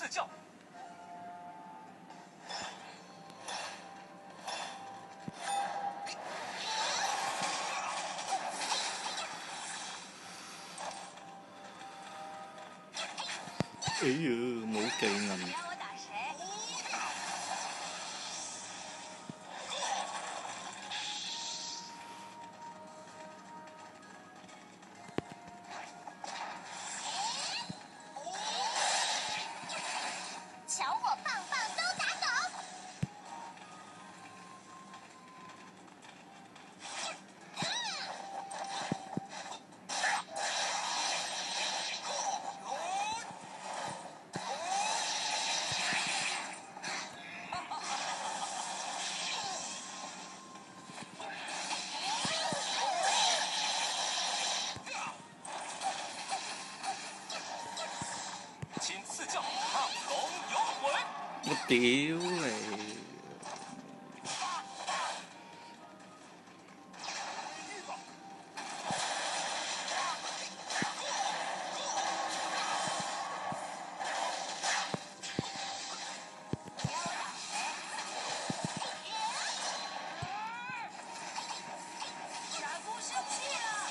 赐教。 哎呀，冇技能。 让我打谁？瞧我棒棒都打倒！ 请赐教，亢龙有悔。 我屌你！ 傻姑生气了！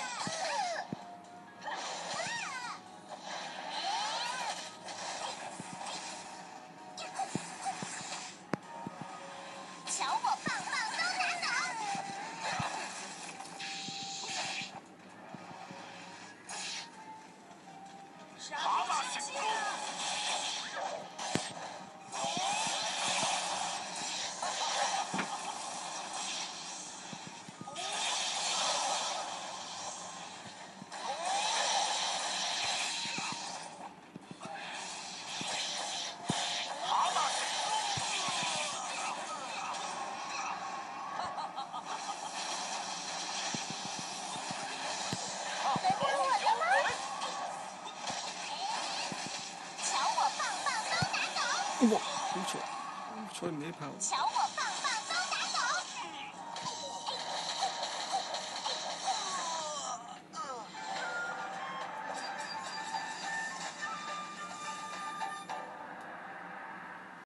瞧我棒棒都打倒！傻姑生气了！能听我的吗？瞧我棒棒都打倒！ 哇，好彩，好彩没跑。 瞧我棒